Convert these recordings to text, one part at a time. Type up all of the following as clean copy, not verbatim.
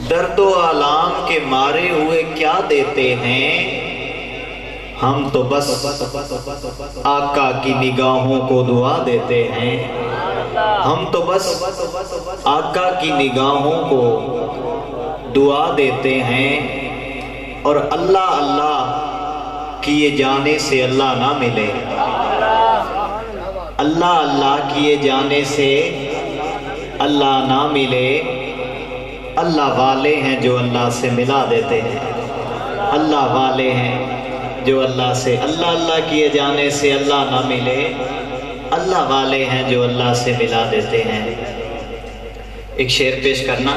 درد و آلام کے مارے ہوئے کیا دیتے ہیں، ہم تو بس آقا کی نگاہوں کو دعا دیتے ہیں، ہم تو بس آقا کی نگاہوں کو دعا دیتے ہیں، اور اللہ اللہ کیے جانے سے اللہ نہ ملے، اللہ اللہ کیے جانے سے اللہ نہ ملے، اللہ والے ہیں جو اللہ سے ملا دیتے ہیں، اللہ والے ہیں جو اللہ سے، اللہ اللہ کیے جانے سے اللہ نہ ملے، اللہ والے ہیں جو اللہ سے ملا دیتے ہیں۔ ایک شعر پیش کرنا،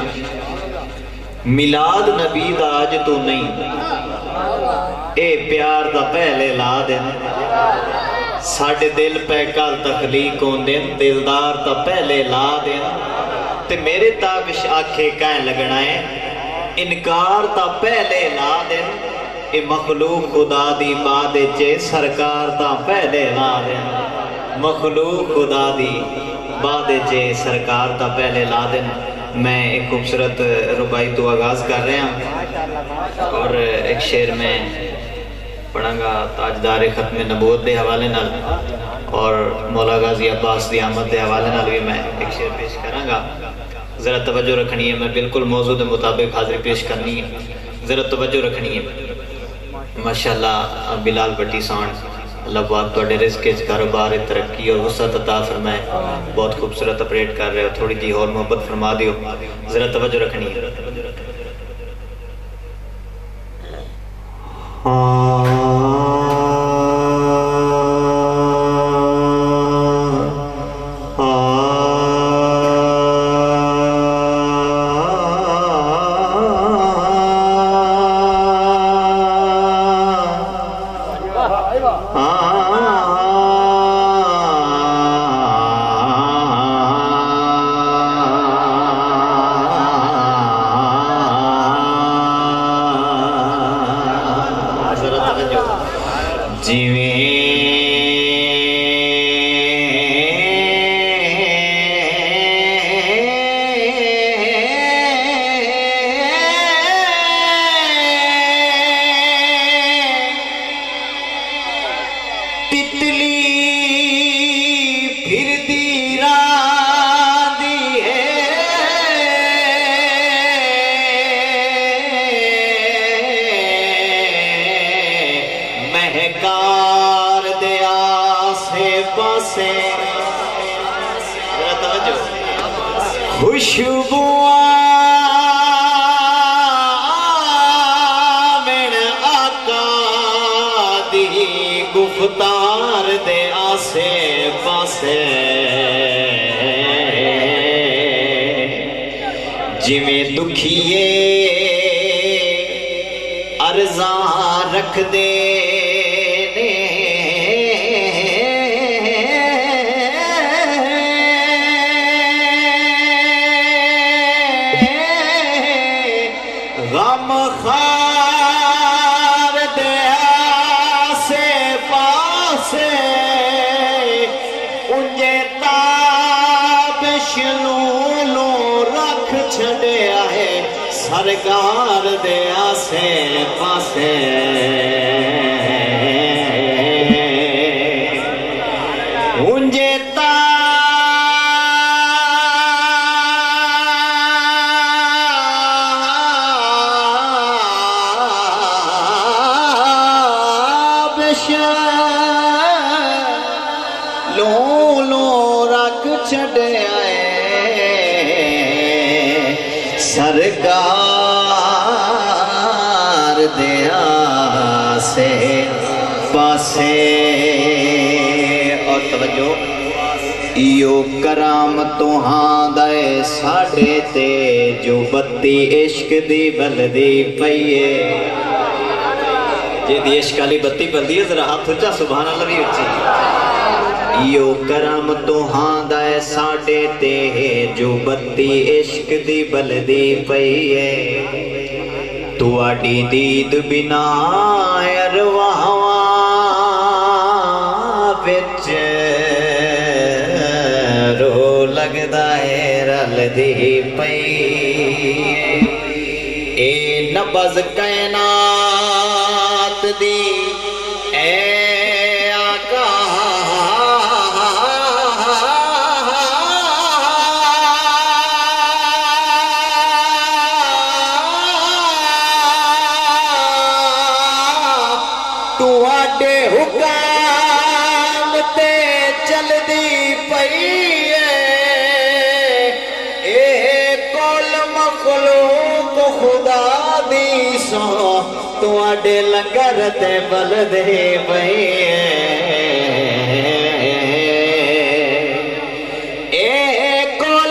میلاد نبی دا اج تو نہیں، اے پیار دا پہلے لا دن، ساڑھے دل پہ کل تخلیق ہوندن، دلدار تا پہلے لا دن، تے میرے تابش آکھے کہیں لگنا ہے، انکار تا پہلے لا دن، اے مخلوق خدا دی بعد چے سرکار تا پہلے لا دن، مخلوق خدا دی بعد چے سرکار تا پہلے لا دن۔ میں ایک خوبصورت ربائی تو آغاز کر رہے ہیں، اور ایک شعر میں پڑھاں گا تاجدار ختم نبوت دے حوالے نال، اور مولا غازی عباس دی آمد دے حوالے نال بھی میں ایک شعر پیش کراں گا۔ ذرا توجہ رکھنی ہے، میں بالکل موضوع دے مطابق حاضری پیش کرنی ہے، ذرا توجہ رکھنی ہے۔ ماشاءاللہ بلال بٹی سان، اللہ پاک توڑے رزق کاروبار ترقی اور وسعت عطا فرمائے، بہت خوبصورت اپریٹ کر رہے ہو، تھوڑی دی اور محبت فرما دیو، ذرا توجہ رکھنی ہے۔ گفتار دے آسے پاسے جی میں دکھیے عرضاں رکھ دے غم خار دے آسے پاسے انجے تابش لولو رکھ چھڑیا ہے سرکار دے آسے پاسے انجے سرکار دیا سے پاسے اور توجہ ایو کرامتوں ہاں دائے ساڑھے تے جو بتی عشق دی بلدی پئیے جی دی عشق علی بتی بلدی ہے ذرا ہاتھ اچھا سبحان اللہ بھی اچھی یو کرامتوں ہاں دائے ساڑھے تے جو بتی عشق دی بلدی پئیے تو آڑی دید بنا ارواحواں بچ رو لگدا ہے رل دی پئیے नबज कायनात दी ए आका तुहाडे हुकाम ते चलदी पई तुहाडे लंगर ते बलदे पई ए कोल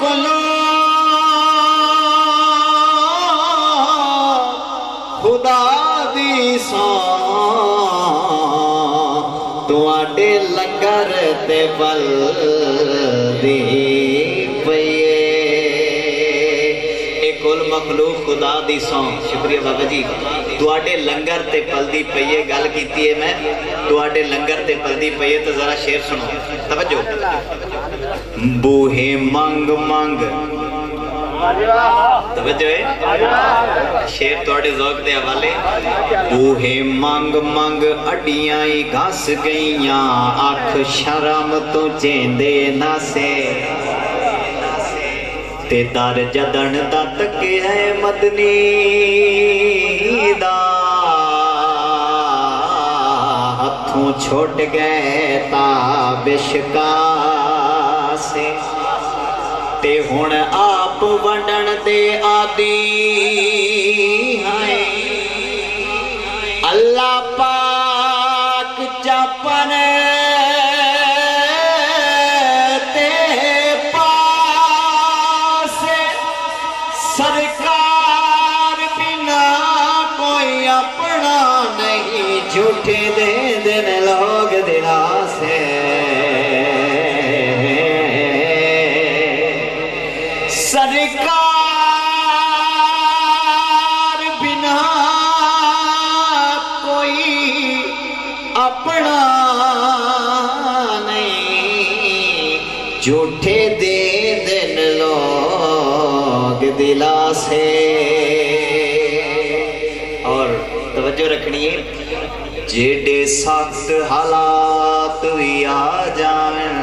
मखलूक खुदा दी सौ तुहाडे लंगर ते बलदी पई कुल मखलूक खुदा दी सौ। शुक्रिया बाबा जी तुहाडे लंगर ते पलदी पईए गल कीती है मैं तुहाडे लंगर ते पलदी पईए तो जरा शेर सुनो तवज्जो बूहे मंग मंग तवज्जो है शेर तुहाडे ज़ौक़ दे हवाले बूहे मंग मंग अड्डियां ही घस गईयां अख शर्म तो चेंदे नासे ते दर जदन दा तके है मदनी दा हथों छोट गए ताबिशका से ते हुण आप वंडन दे आदि हैं अल्लाह पाक जपन झूठे दे दिन लोग दिला से सरकार बिना कोई अपना नहीं झूठे दे दिन लोग दिला से। और तवज्जो रखनी है जेडे सख्त हालात भी आ जावन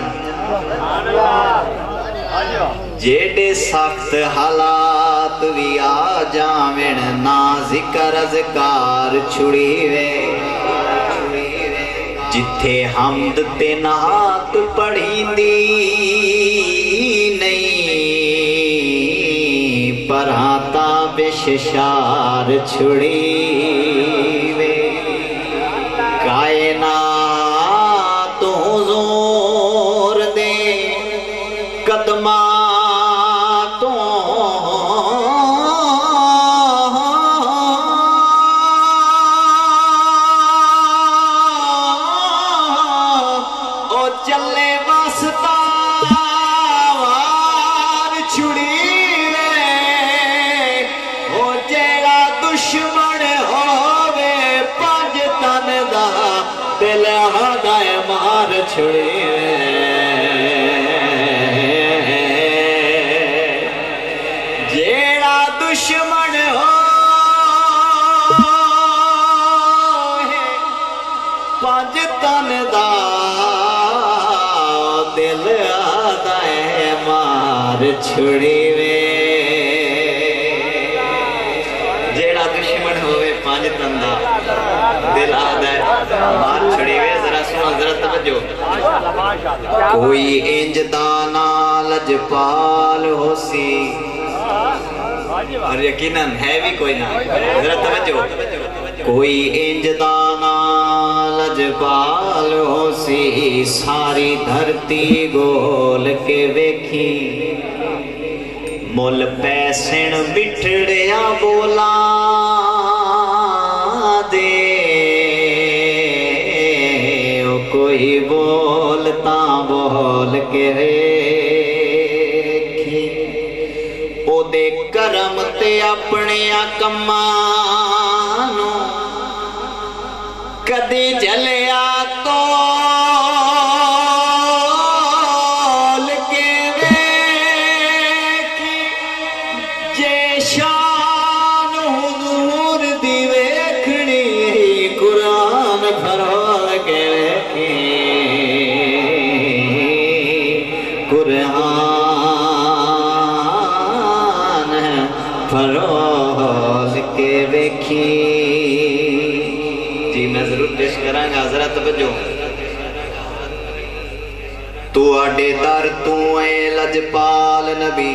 जेडे सख्त हालात भी आ जावन ना जिक्र अज़कार छुड़ी वे जिथे हमद ते नात पढ़ींदी नहीं पर हाथा बेशार छुड़ी कायनात हुज़ूर दे कदमा तो ओ चले वास्ता वार छुड़ी ओ जेड़ा दुश्मन होवे पंज तन दा दिल हदाय मार छुड़ी जेड़ा दुश्मन हो पंज तन दा दिल हदाय मार छुड़ी वे जेड़ा दुश्मन होवे पंज तन दा दिल हदाय मार छुड़ी वे। जरा सुनो जरा तवज्जो कोई इंज दाना लजपाल होसी और यकीनन है भी कोई ना जरा तवज्जो कोई इंज दाना लजपाल होसी सारी धरती गोल के वेखी मुल पैसण बिठड़िया बोला दे कोई बोलता बोल के वेखी ओदे करम ते अपने कम्मां नूं कदे जलिया तोल के वेखी जे शान हुज़ूर फरोल के वेखी। जी मैं जरूर पेश करांगा हजरत बजो। तू आडे दर तू ए लजपाल नबी।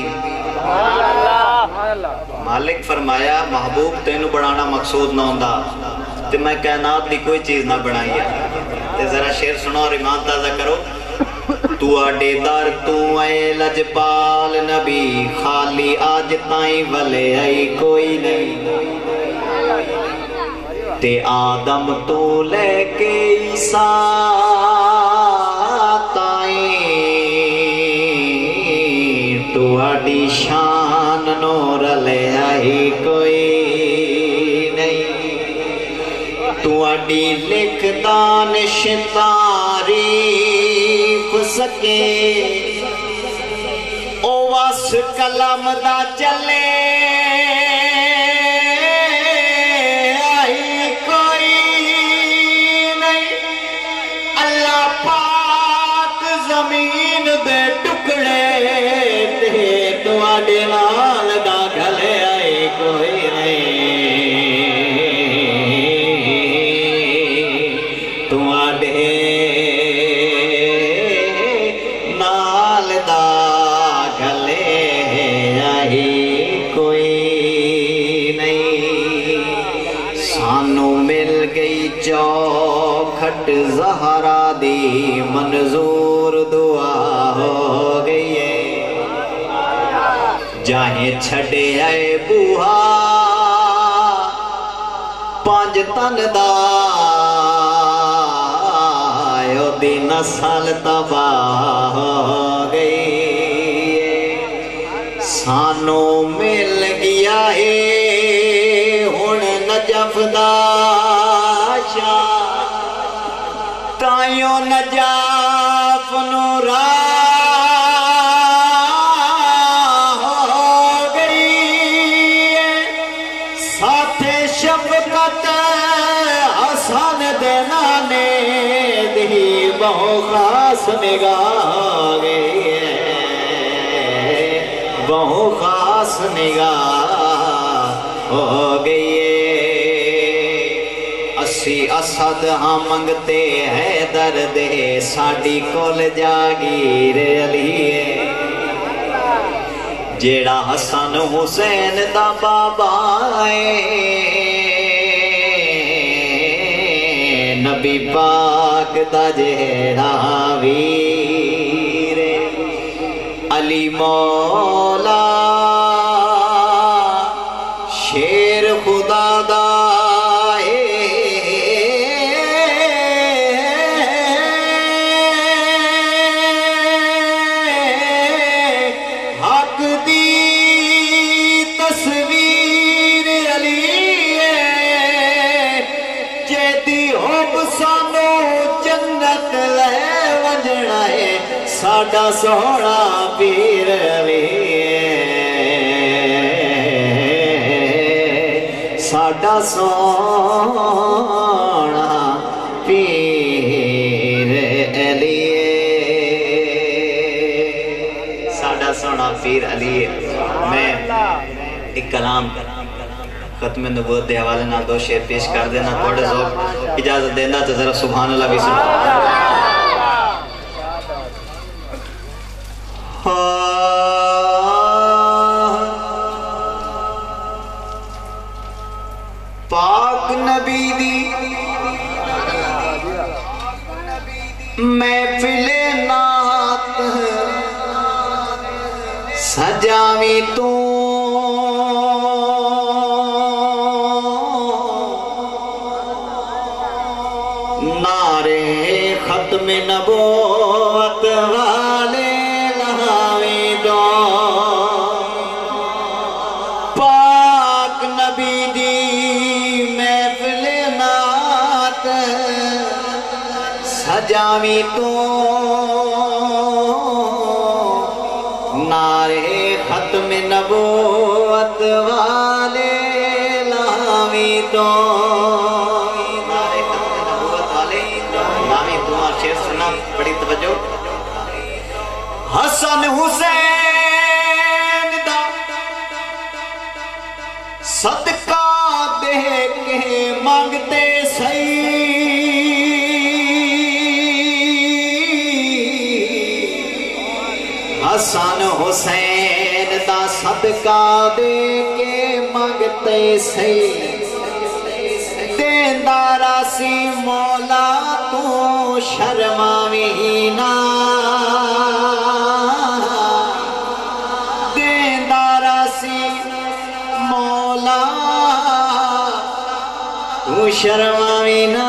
मालिक फरमाया महबूब तेनू बनाना मकसूद ना होंदा ते मैं कायनात दी कोई चीज ना बनाई है। ते जरा शेर सुनो और ईमान ताज़ा करो। तू आडे दर तू ए लजपाल नबी, खाली आज ताई वले आई कोई नहीं। ते आदम तू लेके ईसा ताई तू आडी शान नूर ले आई कोई नहीं। तू आडी लिखदा तारीफ सके ओ वस कलम दा चले आई कोई नहीं। अल्लाह पाक जमीन दे टुकड़े ते तुहाडे नाल दा गले आई कोई नहीं। तुहाडे नाल दा गले आई कोई नहीं। सानू मिल गई चौखट ज़हरा दी, मंजूर दुआ हो गई है। जाहे छड़े आए बूहा पंज तन दा, ओदी नस्ल तबाह हो गई। सानू मिल गया है हुण नजफ दा शाह, ताइयों नजाफ नू राह हो गई। साथे शफकत हसन दे नाने दी बहु खास निगाह गई है, बहु खास निगाह हो गई है। असी असद हाँ मंगते है दर्द साड़ी कोल जागीर अली है। जेड़ा हसन हुसैन दा बाबा है, नबी पाक दा जेड़ा वीर अली मौला शेर खुदा दा हक दी तस्वीर अली जेदी हुब सानू जन्नत ले वजना है। साडा सोहना पीर अली, साडा सोहना पीर अली, साडा सोहना पीर अली। मैं एक कलाम खत्म नबूवत के हवाले नाल दो शेर पेश कर देना, थोड़े ज़ौक़ इजाजत देना तो जरा सुभान अल्लाह भी सुनो। पाक नबी दी महफिले नात सजावी तू, नारे खत्म नबूवत वाले लहावी दो। पाक नबी दी महफिल नात सजावी तू, नारे खत्म नबूवत वाले लावी तो। नारे खत्म नबूवत वाले लावी तो। शेर सुना बड़ी तवज्जो। हसन हुसैन दा صدقہ دے کے مانگتے سہی حسن حسین دا صدقہ دے کے مانگتے سہی دیندارا سی مولا تو شرماویں نہ دیندارا سی مولا تو شرماویں نہ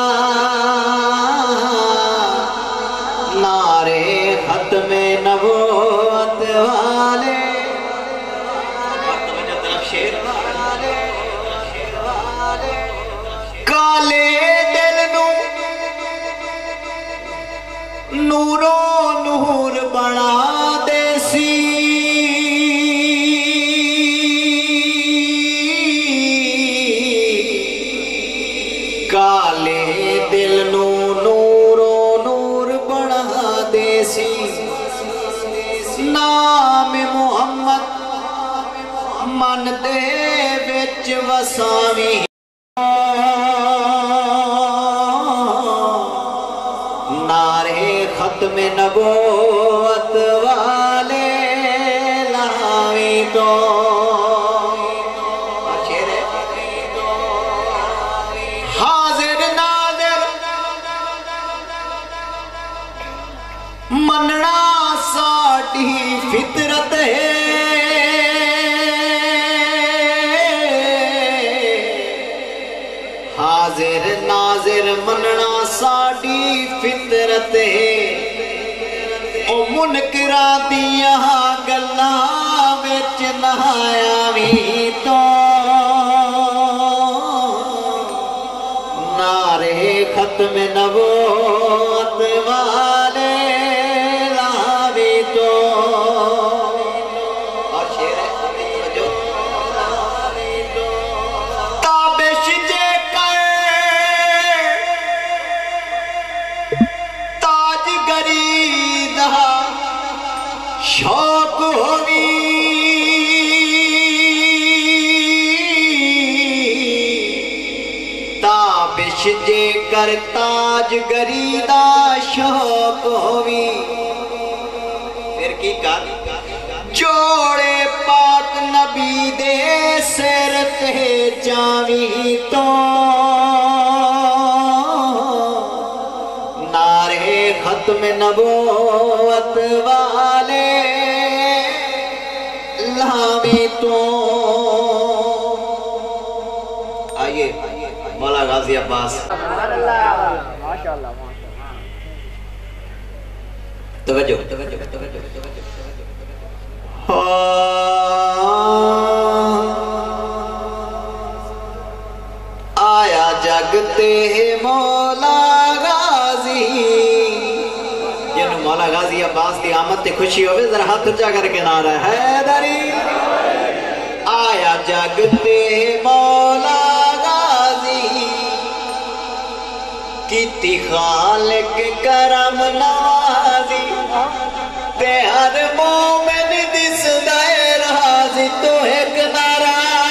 نعرے ختم نبوت والے کالے دل نو نورو نور بنا دے سی کالے دل نو نورو نور بنا دے سی نام محمد من دے وچ وساویں نعرے ختم نبوت والے لاویں تو حاضر ناظر مننا ساڈی فطرت ہے حاضر ناظر مننا ساڈی فطرت ہے او منکراں دیاں گلاں وچ نہ آویں تو نعرے ختم نبوت والے لاویں تو اور شعر ہے جو تابش جے کر تاج گریدہ شوق ہوئی تابش جے کر تاج گریدہ شوق ہوئی پھر کی کر جوڑے پاک نبی دے سر تے جاویں تو نعرے ختم نبوت والے لاویں تو آئیے مولا غازی عباس توجہ آیا جگتے مولا غازی جنہوں مولا غازی عباس دی آمد تے خوشی ہوئے ذرا ہاتھ اچھا کر کے نعرہ حیدری آیا جگتے مولا غازی کیتی خالق کرم نوازی تے ہر مومن دس دائے رازی تو ایک نعرہ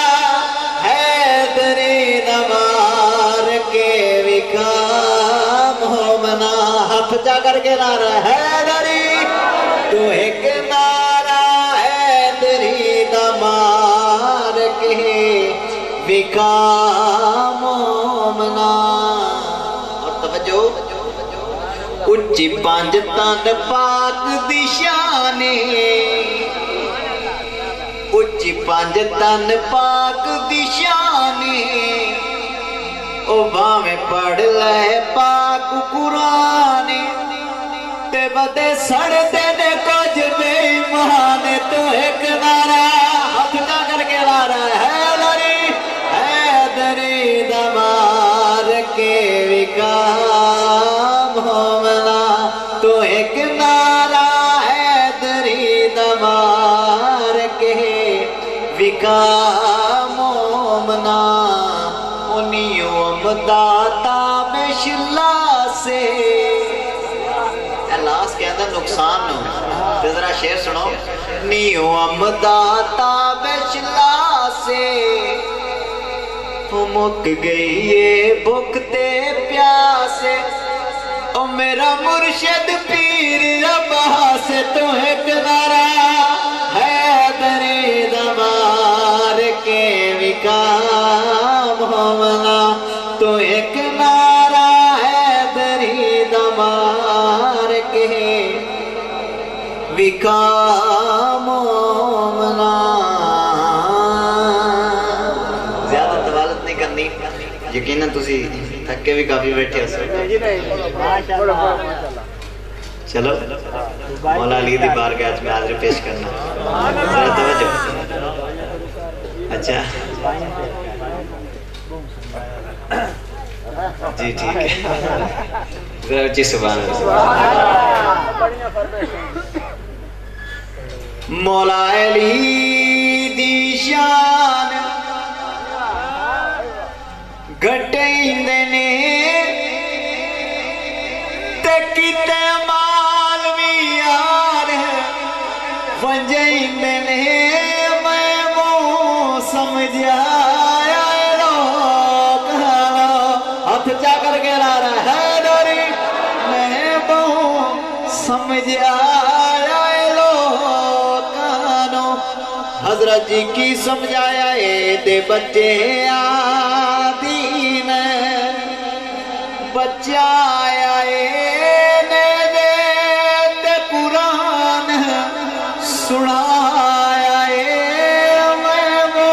حیدری نمار کے وکام مومنہ ہاتھ جا کر کے نعرہ حیدری تو ایک نعرہ حیدری نمار کے وکام مومنہ اچھی پانچ تن پاک دی شانے اچھی پانچ تن پاک دی شانے او باویں پڑھ لے پاک قرآن تے بدے سڑ دے دے کچھ بے ایمان تو ایک نعرہ ہاتھ جا کر کے نعرہ حیدری دمار کے وکام مومنہ تو ایک نعرہ حیدری دمار کے وکام مومنہ انیوں امداتا بشلا سے الاس کے اندر نقصان نو ذرا شعر سنو نیوں امداتا بشلا سے मुक गई ये भुखते प्यासे ओ मेरा मुर्शिद पीर अब्बास तो एक नारा है दरे दमार के विकाम होमना तो एक नारा है दरी दमार के विकाम होमना। ज्यादा दवालत नहीं करनी, यकीनन तुसी थके भी काफी बैठे हो। चलो मौला अली दी बारगाह में हाजिर पेश करना, जरा तवज्जो। अच्छा जी ठीक है, जरा जी सुभान अल्लाह। मौला अली दी शान घटेंदे ने ते किते मालवी यार वंजेंदे ने मैं वो समझा हाथ चा करके ला रहा है डोरी मैं वो समझा हजरत जी की समझाया ए दे बच्चे आदीन बच्चा आया ने दे कुरान सुनाया मैं वो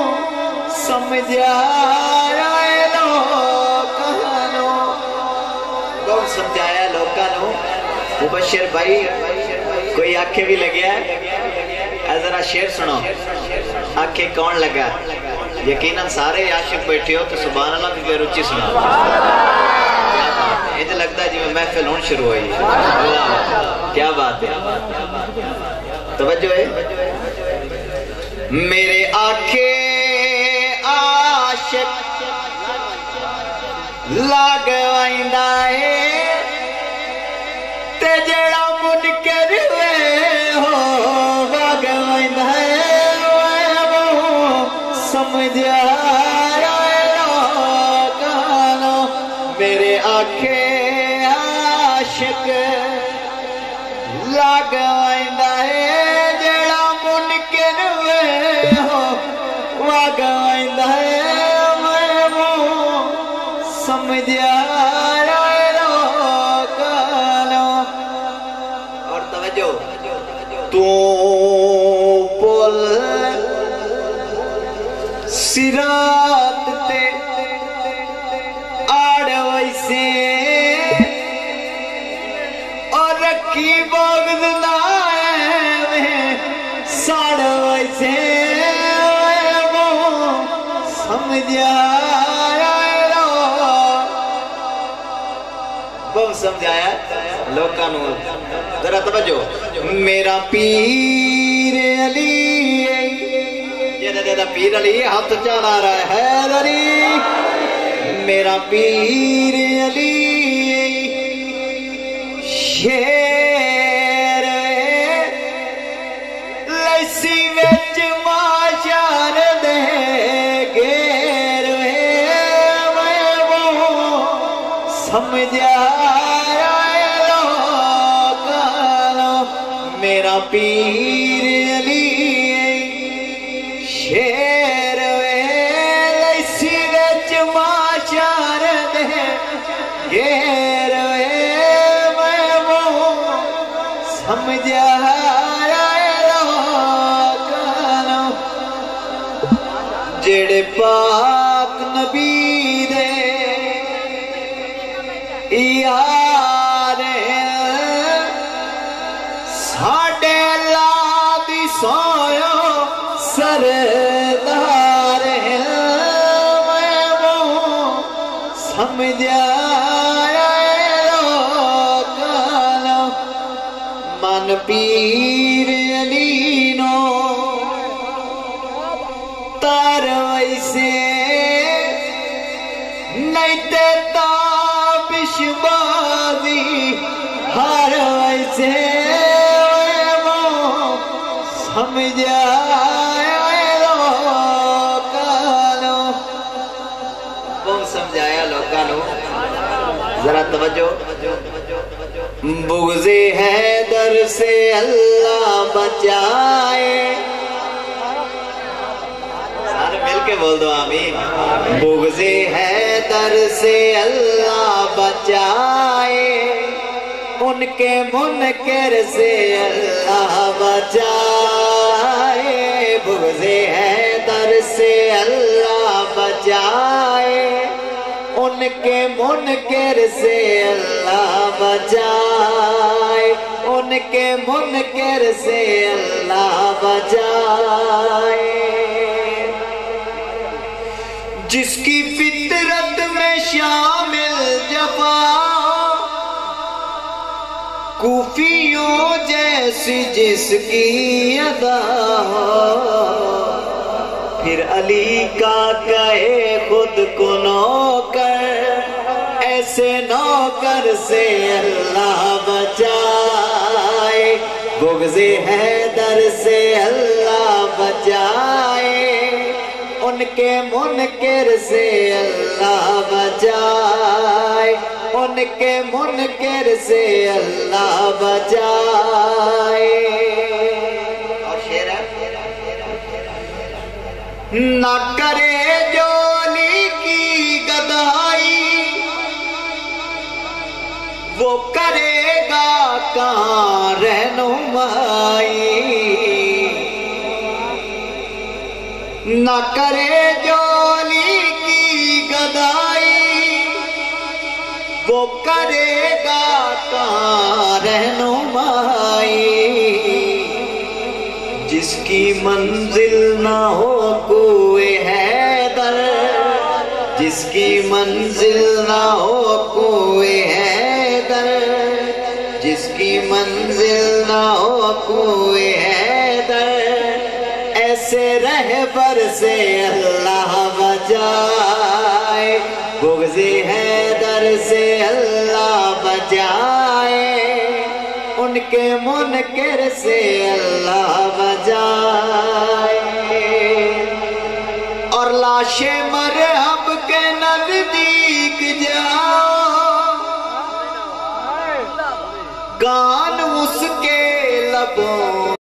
समझाया लोकानो कौन समझाया लोकानो। मुबशिर भाई कोई आंखें भी लगे जरा शेर सुनो, आखे कौन लगा? यकीनन सारे आशिक बैठे हो तो सुभान अल्लाह भी रुचि सुना। ये लगता है जी महफिल होनी शुरू हुई। क्या बात है, तवज्जो है। मेरे आखे आशिक लागवाइंदा है ते जेड़ा मुनकर समझा मेरे आखे आशिक लागवाइंदा है जेड़ा मुनकिन हो वागवाइंदा है मैं वो समझा। और तवज्जो तू पुल सिरात ते आड़ वैसे और रखी बगद साड़ वैसे वो समझा बहुत समझाया लोकां नूं। जरा तवज्जो मेरा पीर अली पीर अली हाथ चला रहा है अली मेरा पीर अली शेर लस्सी विच माशार दे घेर मैं वो समझा मेरा पीर अली शेर लस्सी विच माशार दे घेर मैं वो समझा जेड़े पाक नबी दे यार साडे अल्लाह दी सोयो सरदार मैं वो समझा मन पीर अली नो तार वैसे नहीं ते ताबिशबाजी हर वैसे वो समझा نو ذرا توجہ بغض حیدر سے اللہ بچائے سارے مل کے بول دو آمین بغض حیدر سے اللہ بچائے ان کے منکر سے اللہ بچائے بغض حیدر سے اللہ بچائے ان کے منکر سے اللہ بچائے ان کے منکر سے اللہ بچائے جس کی فطرت میں شامل جفا کوفیوں جیسی جس کی ادا ہو پھر علی کا کہے خود کو نوکر ایسے نوکر سے اللہ بچائے بغض حیدر سے اللہ بچائے ان کے منکر سے اللہ بچائے ان کے منکر سے اللہ بچائے اور شعر نہ کرے جو علی کی گدائی وہ کرے گا کہاں رہنمائی نہ کرے جو علی کی گدائی وہ کرے گا کہاں رہنمائی جس کی منزل نہ ہو کوئے حیدر جس کی منزل نہ ہو کوئے حیدر جس کی منزل نہ ہو کوئے حیدر ایسے رہبر سے اللہ بچائے بغض حیدر سے اللہ بچائے ان کے منکر سے اللہ بچائے اور لاش مرحب کے نزدیک جاؤ کان اس کے لبوں